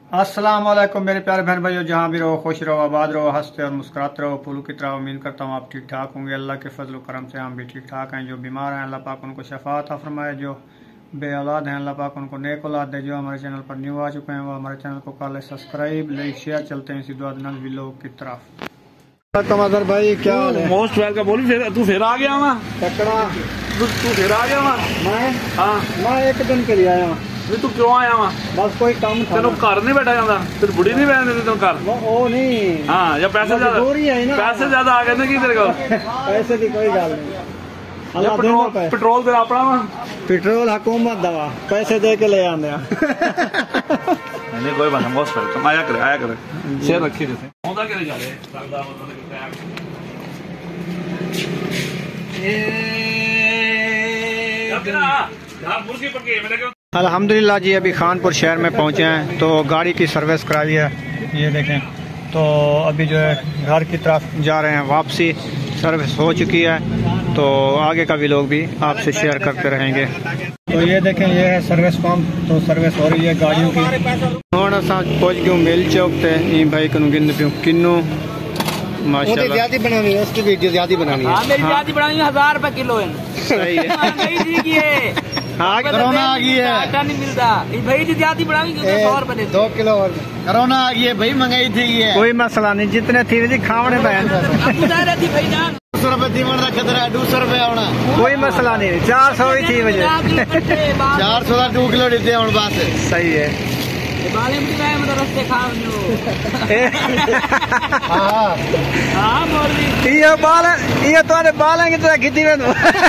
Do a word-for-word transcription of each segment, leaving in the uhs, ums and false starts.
अस्सलाम वालेकुम मेरे प्यारे बहन भाइयों, जहाँ भी रहो खुश रहो, आबाद रहो, हंसते और मुस्कुराते रहो। फूलों की तरह उम्मीद करता हूँ आप ठीक ठाक होंगे। अल्लाह के फजल करम से हम भी ठीक ठाक हैं। जो बीमार हैं अल्लाह पाक उनको शफा अता फरमाए, जो बे औलाद हैं अल्लाह पाक उनको नेक औलाद दे। जो हमारे चैनल पर न्यू आ चुके हैं वो हमारे चैनल को कर ले सब्सक्राइब, लाइक शेयर। चलते हैं इसी दुआ व्लॉग की तरफ। कमर भाई क्या हाल है? Most welcome. बोली फिर तू फिर आ गया वहाँ तू तू फिर आ गया वहाँ मैं हाँ मैं एक दिन के लिए आया हूँ। तू क्यों आया वहाँ? बस कोई काम था। तेन घर नहीं बैठा जाता, तेरी बुढ़ी नहीं बैठ देती तेन घर? वो नहीं हाँ, या पैसे ज्यादा पैसे ज्यादा आ गए ना की तेरे को? पैसे की कोई गल नहीं। पेट्रोल पेट्रोल तेरा अपना वा? पेट्रोल हुकूमत दवा, पैसे दे के ले आने। नहीं कोई बात नहीं, मोस्ट वेलकम। आया करे आया करे, शेयर रखी जैसे होता करे जा रहे अल्हम्दुलिल्लाह जी। अभी खानपुर शहर में पहुंचे हैं तो गाड़ी की सर्विस कराई है, ये देखें। तो अभी जो है घर की तरफ जा रहे हैं, वापसी सर्विस हो चुकी है। तो आगे का भी लोग भी आपसे शेयर करते रहेंगे। तो ये देखें, ये है सर्विस पंप। तो सर्विस हो रही है गाड़ियों की। हूँ असां पहुंच गए मिल चौक ते। ई भाई कनु गिन पियो किन्नू माशाल्लाह ज्यादा बनानी है, उसकी वीडियो ज्यादा बनानी है। हां मेरी ज्यादा बनानी है, हजार रुपए किलो है। सही है। नहीं जी की है। हाँ कोरोना आ गई है, आटा नहीं मिलता। ये भाई जी ज्यादा बढ़ाएंगे क्योंकि सौ रुपए दो किलो और कोरोना आ गई है भाई, महंगाई थी है। कोई मसला नहीं, जितने थी जी खावने पे थी भाई जान। दो सौ रुपए दीवन का खतरा है, दो सौ रुपए आना कोई मसला नहीं। चार सौ ही थी वजह चार सौ का दो किलो देते हैं बस। सही है। बाले में मतलब रस्ते खाओ हाँ हाँ मोरली ये बाल ये तुम्हारे बाल हैं कितना खिची में।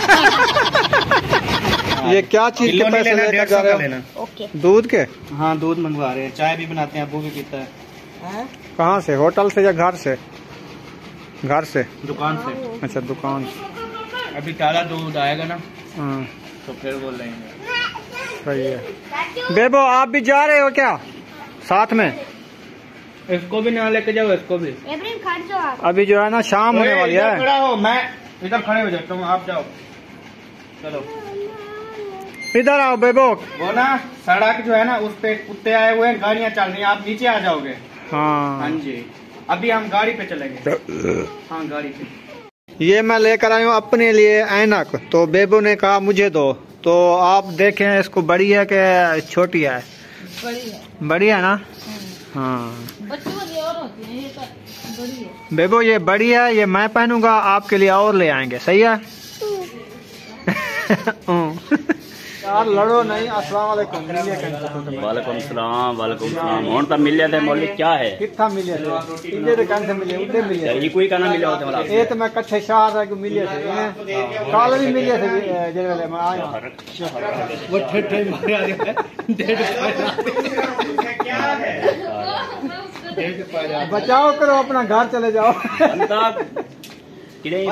ये क्या चीज के पैसे लेकर जा रहे हो? दूध के? हाँ दूध मंगवा रहे हैं, चाय भी बनाते हैं, अबू भी पीता है। कहाँ से, होटल से या घर से? घर से, दुकान से। अच्छा दुकान से। अभी ताज़ा दूध आएगा ना हाँ तो फिर बोल लेंगे। सही है। बेबो आप भी जा रहे हो क्या साथ में? इसको भी ना लेके जाओ, इसको भी। अभी जो है ना शाम होने वाली है। खड़ा हो, मैं इधर खड़े हो जाता हूँ, आप जाओ। चलो इधर आओ बेबो। वो ना सड़क जो है ना उस पे कुत्ते आए हुए हैं, गाड़ियाँ चल रही हैं, आप नीचे आ जाओगे। हाँ हाँ जी, अभी हम गाड़ी पे चलेंगे। हाँ गाड़ी पे। ये मैं लेकर आया हूँ अपने लिए ऐनक। तो बेबो ने कहा मुझे दो, तो आप देखें इसको बड़ी है कि छोटी है? बड़ी है। बड़ी है ना? हाँ बच्चों वाली और होती है, ये तो बड़ी है। बेबो ये बड़ी है, ये मैं पहनूंगा, आपके लिए और ले आएंगे। सही है? यार लड़ो नहीं। अस्सलाम वालेकुम। वालेकुम सलाम वालेकुम सलाम। हुन तो मिले थे मौली क्या है? कितना मिले थे? इधर तो कहां से मिले? उधर मिले। ये कोई कहना मिला होता वाला? ये तो मैं कच्चे शहर है को मिले थे, इन्हें काल भी मिले थे जेल वाले में आया। वो ठेठे मारे आ गए। बचाओ करो, अपना घर चले जाओ। किसी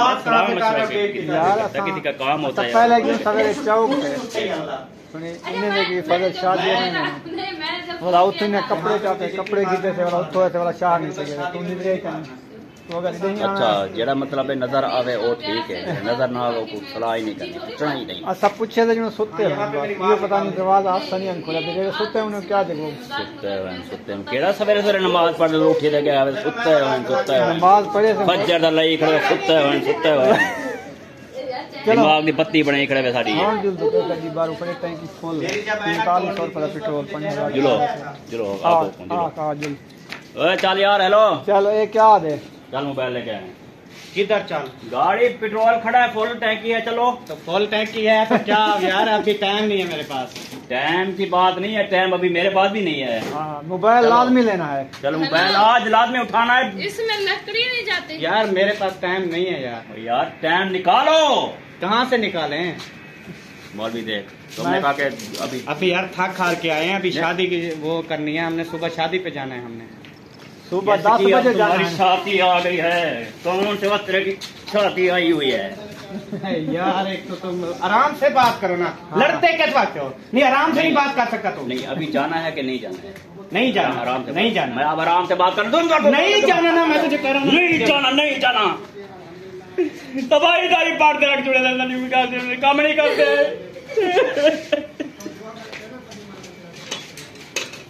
का काम होता है। पहले क्यों सवेरे चौक इन्हें फजल शाह वाला उठे ने कपड़े चाहते कपड़े गिरते थे वाला उठो थे वाला शाह नहीं सके तू निकले कन तो अगर नहीं। अच्छा जेड़ा मतलब है नजर आवे वो ठीक है, नजर ना आवे को सलाह ही नहीं करनी, पूछना ही नहीं। आ सब पूछे थे जो सुते हैं, ये पता नहीं दरवाजा हाथ नहीं खोला थे, जो सुते हैं उन्हें क्या देखो। सुते हैं सुते हैं केड़ा सवेरे सवेरे नमाज पढ़ लो उठे थे गया सुते हैं सुते हैं नमाज पढ़े थे फजर दा लई खड़े सुते हैं सुते हैं दिमाग दी बत्ती बने खड़े वे साडी। हां जुल तो कभी बार ऊपर टैंकी फुल पैंतालीस सौ रुपए पेट्रोल पानी जुलो जुलो आपको हां हां जुल। ओए चल यार हेलो चलो ये क्या दे? चल मोबाइल लेके आए। किधर चल? गाड़ी पेट्रोल खड़ा है, फुल टैंकी है। चलो तो फुल टैंकी है तो क्या यार, अभी टाइम नहीं है मेरे पास। टाइम की बात नहीं है, टाइम अभी मेरे पास भी नहीं है। हाँ मोबाइल लाजमी लेना है। चलो मोबाइल आज लाजमी उठाना है। इसमें लकड़ी नहीं जाती यार, मेरे पास टाइम नहीं है यार। यार टाइम निकालो। कहाँ से निकालें? मौलवी देख तुमने कहा कि अभी अभी यार थक हार के आए हैं, अभी शादी की वो करनी है हमने, सुबह शादी पे जाना है हमने। सुबह दस बजे तुम्हारी शादी आ गई है, कौन से वक्त की शादी आई हुई है? यार एक तो तुम आराम से बात करो ना। हाँ। लड़ते किस बात हो? नहीं आराम से नहीं बात कर सकता तुम। नहीं अभी जाना है कि नहीं जाना है? नहीं जाना, आराम से नहीं जाना। मैं अब आराम से बात कर दूँ। नहीं जाना ना, मैं तुझे कह रहा हूँ नहीं जाना नहीं जाना। दवाई दारी पाट के रख जुड़े काम नहीं करते।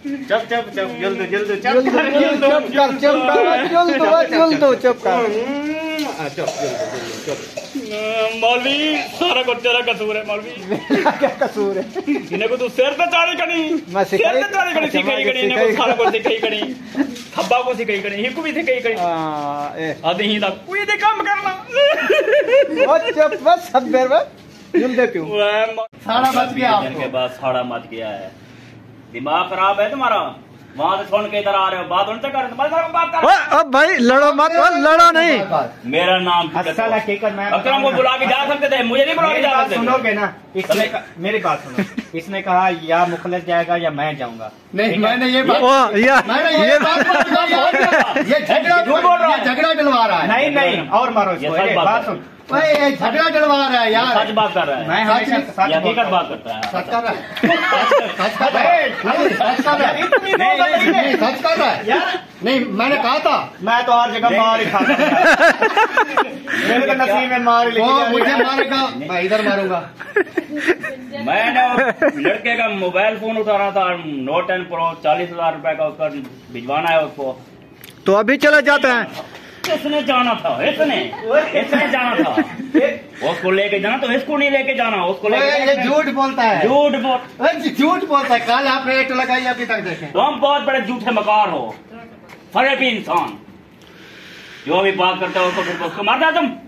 चुप चुप चुप जल्द जल्द चुप जल्द कर जल्द चुप कर चुप कर जल्द जल्द चुप कर। चुप जल्द चुप। मौलवी सारा कुछ तेरा कसूर है मौलवी। क्या कसूर है? इन्हें को तू सिर पे चाड़ी कनी, मैं सिर सिखाई पे चाड़ी कनी सिखाई कनी, इन्हें को सारा कुछ सिखाई कनी, खब्बा को सिखाई कनी, हिकु भी सिखाई कनी। हाँ, ए आधे ही तक कोई दे काम करना। वो चुप बस सब देर में जल्द क्यों? सारा बच गया आपको। के बाद साड़ा मच गया है, दिमाग खराब है तुम्हारा। वहां से सुन के इधर आ रहे हो, बात उनसे कर, बात कर। ओए अब भाई लड़ो मत, ओ लड़ो नहीं। मेरा नाम असल हकीकत मैं अकरम को बुला के जा सकते थे, मुझे नहीं बुला के मेरी जा बात सकते। सुनोगे ना, इसने कहा- मेरी बात सुनो। इसने कहा या मुखलिस जाएगा या मैं जाऊंगा। नहीं मैंने ये बात ओ या मैंने ये ये बात ये झगड़ा झूठ बोल रहा है। ये झगड़ा डलवा रहा है। नहीं नहीं और मारो इसको। ये सच ए, बात बात है। सुन, ओए, ये झगड़ा डलवा रहा है यार। सच बात कर रहा है, मैं हमेशा सच- सच ये हकीकत बोलता बात हूँ। करता है। सच कर रहा है सच कर रहा है सच कर रहा है इतनी नहीं, नौबत नहीं, नहीं नहीं, सच कर रहा है यार नहीं मैंने कहा था मैं तो हर जगह मार ही खाता हूँ। मेरे तो नसीब में मार ही वो लिखी मुझे जा रही है। मारेगा मैं इधर मारूंगा। मैंने वो लड़के का मोबाइल फोन उठा रहा था, नोट टेन प्रो चालीस हजार रुपए का, उसका भिजवाना है उसको। तो अभी चले जाते हैं। इसने जाना था, इसने इसने जाना था, उसको लेके जाना तो इसको नहीं लेके जाना, उसको ओए, लेके ये झूठ बोलता है झूठ बोल। ओए, झूठ बोलता है। कल आप रेट लगाई अभी तक देखें। तुम बहुत बड़े झूठे मकार हो, फरेबी इंसान। जो भी बात करता हो उसको फिर उसको मार दो तुम।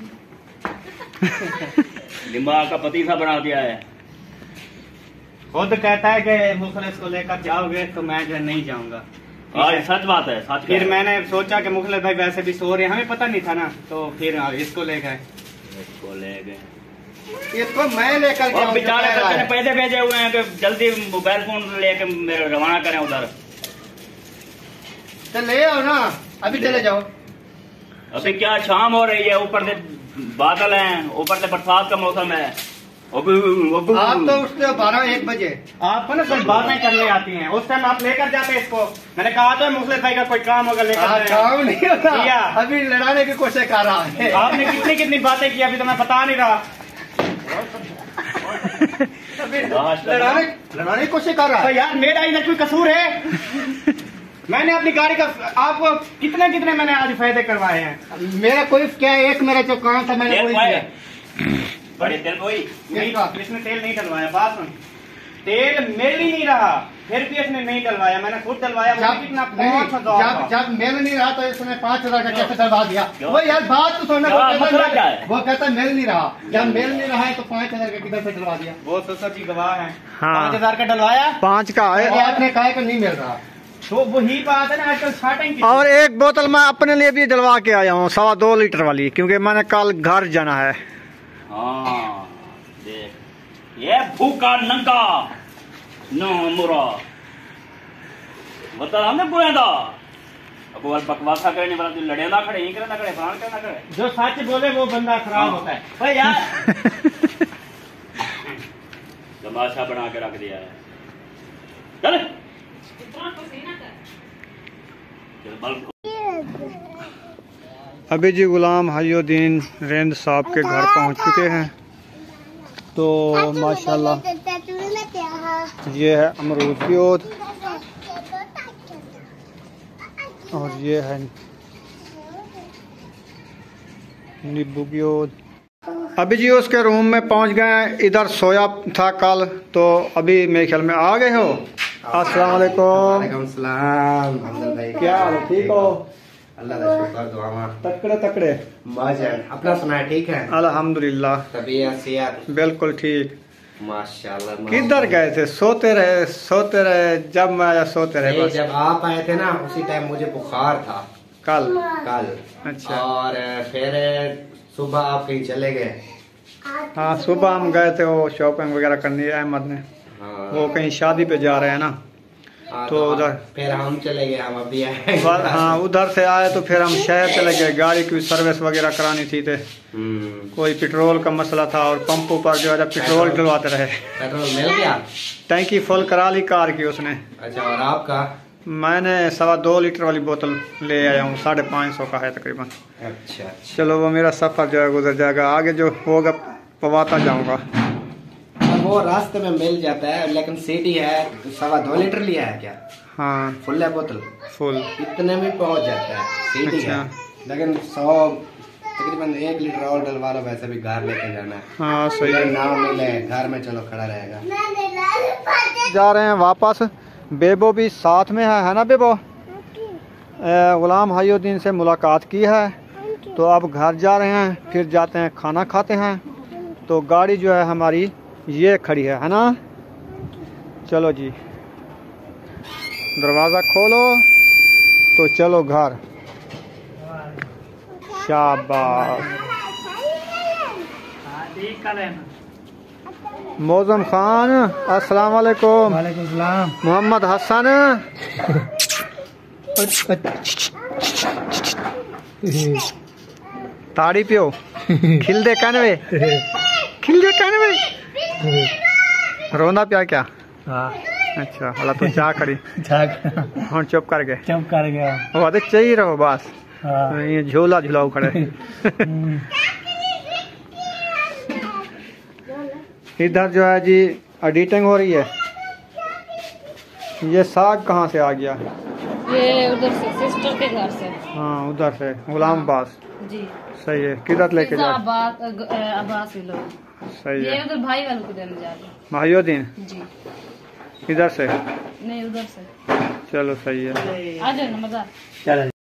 दिमाग का पतीसा बना दिया है। खुद कहता है कि मुखलिस को लेकर जाओगे तो मैं जो नहीं जाऊंगा। हाँ, ये सच बात है, सच फिर है। मैंने सोचा कि मुखलिस भाई वैसे भी सो रहे हैं, हमें पता नहीं था ना, तो फिर इसको ले गए। इसको ले गए। इसको मैं लेकर के और आऊं, बेचारे जो कह रहा बच्चे ने है। पैसे भेजे हुए हैं कि जल्दी मोबाइल फोन लेके मेरे रवाना करें उधर। तो ले आओ ना, अभी चले जाओ। अभी क्या शाम हो रही है, ऊपर से बादल हैं, ऊपर से बरसात का मौसम है। आप तो उठते हो बारह एक बजे। आपको ना कोई बातें करने आती हैं, उस टाइम आप लेकर जाते इसको। मैंने कहा तो मुखलिस भाई का कोई काम होगा लेकर हाँ, जाएं। काम नहीं होता। किया। अभी लड़ाने की कोशिश कर रहा है। आपने कितनी कितनी बातें की अभी तो मैं बता नहीं रहा। अभी लड़ाने लड़ाने की कोशिश कर रहा तो है। यार मेरा इधर कोई कसूर है? मैंने अपनी गाड़ी का आपको कितने कितने मैंने आज फायदे करवाए हैं। मेरा कोई क्या है, एक मेरा जो काम था मैंने तेल वही पाए? किया। बड़े तेल कोई नहीं, इसने तेल नहीं डलवाया। बात सुन, तेल मिल ही नहीं रहा, फिर भी इसने नहीं डलवाया। मैंने खुद डलवाया। मुझे जब कितना नहीं, पाँच हजार जब का। जब मेल नहीं रहा तो इसने पाँच हजार का कैसे डलवा दिया। क्यों? वो यार बात तो सुनना। क्या वो कहता मसला है- क्या है? वो कहता है मेल नहीं रहा। जब मेल नहीं रहा है तो पाँच हजार का किधर से डलवा दिया। वो ससुर जी गवाह है। हाँ। पाँच हजार का डलवाया पाँच का ये है आपने कहा कि नहीं मिल रहा। तो वही बात है ना, आजकल स्टार्टिंग की। और एक बोतल मैं अपने लिए भी डलवा के आया हूँ, सवा दो लीटर वाली, क्योंकि मैंने कल घर जाना है। हाँ देख, ये भूखा नंगा नो मुरा बता हमने बोया था। अब वो बकवासा करने वाला, तू लड़े ना खड़े, यहीं करे ना खड़े, फलान करे ना करे। जो सच बोले वो बंदा खराब होता है। भाई यार तमाशा बना के रख दिया है। चल चल बल्ब। अभी जी गुलाम हयोद्दीन रेंद साहब के घर पहुंच चुके हैं। तो माशाल्लाह ये है अमरूद की ओद और ये है नींबू की ओद। अभी जी उसके रूम में पहुंच गए हैं। इधर सोया था कल, तो अभी मेरे ख्याल में आ गए हो। अस्सलाम वालेकुम। वालेकुम सलाम हमदल भाई। क्या हाल है, ठीक हो? अल्लाह का शुक्र दुआ में। तकड़े तकड़े माजन अपना सुना है, ठीक है? अल्हम्दुलिल्लाह तबीयत सेहत बिल्कुल ठीक। माशाल्लाह। किधर गए थे? सोते रहे सोते रहे, जब मैं आया सोते रहे नहीं, बस। जब आप आए थे ना उसी टाइम मुझे बुखार था कल कल। अच्छा। और फिर सुबह आप कहीं चले गए। हाँ, सुबह हम गए थे वो शॉपिंग वगैरह करनी, अहमद ने हाँ, वो कहीं शादी पे जा रहे हैं ना, हाँ, तो उधर फिर हम चले गए। हम अभी आए। पर हाँ उधर से आए तो फिर हम शहर चले गए। गाड़ी की सर्विस वगैरह करानी थी, थे हम्म, कोई पेट्रोल का मसला था और पंपों पर जो है पेट्रोल डलवाते रहे। पेट्रोल मिल गया। टैंकी फुल करा ली कार की उसने। अच्छा, और आपका? मैंने सवा दो लीटर वाली बोतल ले आया हूँ, साढ़े पाँच सौ का है तकरीबन। अच्छा अच्छा। चलो वो मेरा सफ़र जो है गुजर जाएगा, आगे जो होगा पवाता जाऊँगा। वो रास्ते में मिल जाता है, लेकिन सीटी है सवा दो लीटर लिया है क्या? हाँ फुल है बोतल, फुल इतने में पहुंच जाता है। सीटी अच्छा। है, लेकिन सौ तकरीबन एक लीटर और डलवा लो, वैसे भी घर लेके जाना है। हाँ सही है। ना मिले घर में, चलो खड़ा रहेगा। जा रहे हैं वापस, बेबो भी साथ में है है ना बेबो? गुलाम हायुद्दीन से मुलाकात की है, तो अब घर जा रहे हैं, फिर जाते हैं खाना खाते हैं। तो गाड़ी जो है हमारी ये खड़ी है है ना? चलो जी, दरवाज़ा खोलो तो चलो घर। शाबाश। मौजम खान अस्सलाम वालेकुम। वालेकुम सलाम। मोहम्मद हसन ताड़ी पियो, खिल दे कानवे, खिल दे कानवे। रोना पिया क्या? हाँ अच्छा हला तो चाह खड़ी हाँ चुप कर गए, चुप कर गया। वो आते चाहिए रहो बस। हाँ। ये झोला झुलाओ खड़े। इधर जो है जी एडिटिंग हो रही है। ये साग कहाँ से आ गया? ये उधर से सिस्टर के घर से। हाँ उधर से गुलाम अब्बास। जी सही है। किधर लेके जा? अब्बास अब्बास लोग। सही ये है। उधर भाई वालों को देने जा रहे माहियुद्दीन जी। इधर से? नहीं उधर से। चलो सही है। आ जाओ ना मजा। चलो।